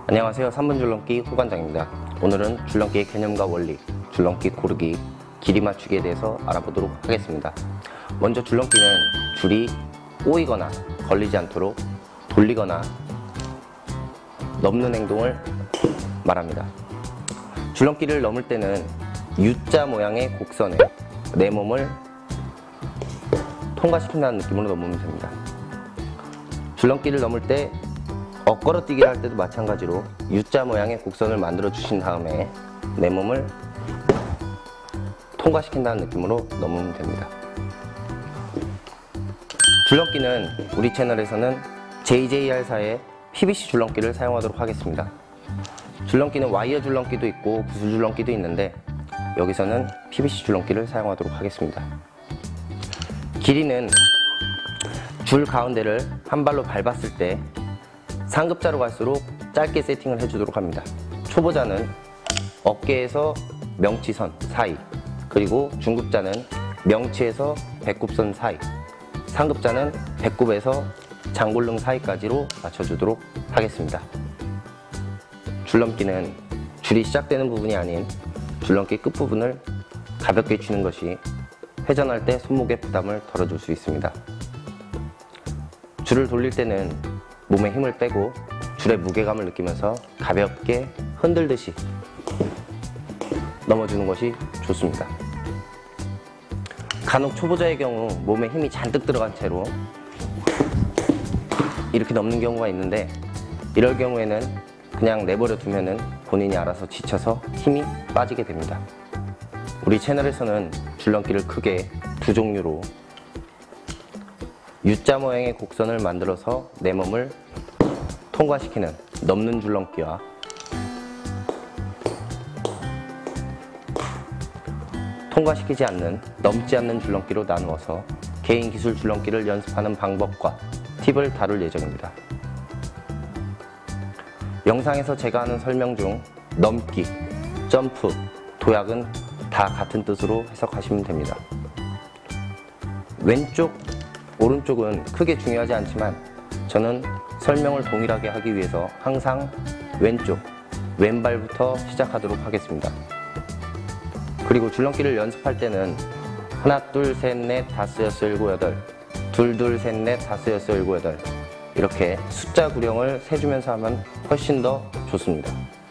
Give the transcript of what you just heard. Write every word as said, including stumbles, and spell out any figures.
안녕하세요. 삼 분 줄넘기 호관장입니다. 오늘은 줄넘기의 개념과 원리, 줄넘기 고르기, 길이 맞추기에 대해서 알아보도록 하겠습니다. 먼저 줄넘기는 줄이 꼬이거나 걸리지 않도록 돌리거나 넘는 행동을 말합니다. 줄넘기를 넘을 때는 U자 모양의 곡선에 내 몸을 통과시킨다는 느낌으로 넘으면 됩니다. 줄넘기를 넘을 때 엇걸어뛰기를 할 때도 마찬가지로 U자 모양의 곡선을 만들어 주신 다음에 내 몸을 통과시킨다는 느낌으로 넘으면 됩니다. 줄넘기는 우리 채널에서는 제이제이알사의 피비씨 줄넘기를 사용하도록 하겠습니다. 줄넘기는 와이어 줄넘기도 있고 구슬 줄넘기도 있는데 여기서는 피비씨 줄넘기를 사용하도록 하겠습니다. 길이는 줄 가운데를 한 발로 밟았을 때 상급자로 갈수록 짧게 세팅을 해주도록 합니다. 초보자는 어깨에서 명치선 사이, 그리고 중급자는 명치에서 배꼽선 사이, 상급자는 배꼽에서 장골릉 사이까지로 맞춰주도록 하겠습니다. 줄넘기는 줄이 시작되는 부분이 아닌 줄넘기 끝부분을 가볍게 쥐는 것이 회전할 때 손목의 부담을 덜어줄 수 있습니다. 줄을 돌릴 때는 몸에 힘을 빼고 줄의 무게감을 느끼면서 가볍게 흔들듯이 넘어주는 것이 좋습니다. 간혹 초보자의 경우 몸에 힘이 잔뜩 들어간 채로 이렇게 넘는 경우가 있는데 이럴 경우에는 그냥 내버려 두면은 본인이 알아서 지쳐서 힘이 빠지게 됩니다. 우리 채널에서는 줄넘기를 크게 두 종류로 U자 모양의 곡선을 만들어서 내 몸을 통과시키는 넘는 줄넘기와 통과시키지 않는 넘지 않는 줄넘기로 나누어서 개인 기술 줄넘기를 연습하는 방법과 팁을 다룰 예정입니다. 영상에서 제가 하는 설명 중 넘기, 점프, 도약은 다 같은 뜻으로 해석하시면 됩니다. 왼쪽, 오른쪽은 크게 중요하지 않지만 저는 설명을 동일하게 하기 위해서 항상 왼쪽, 왼발부터 시작하도록 하겠습니다. 그리고 줄넘기를 연습할 때는 하나, 둘, 셋, 넷, 다섯, 여섯, 일곱, 여덟, 둘, 둘, 셋, 넷, 다섯, 여섯, 일곱, 여덟 이렇게 숫자 구령을 세주면서 하면 훨씬 더 좋습니다.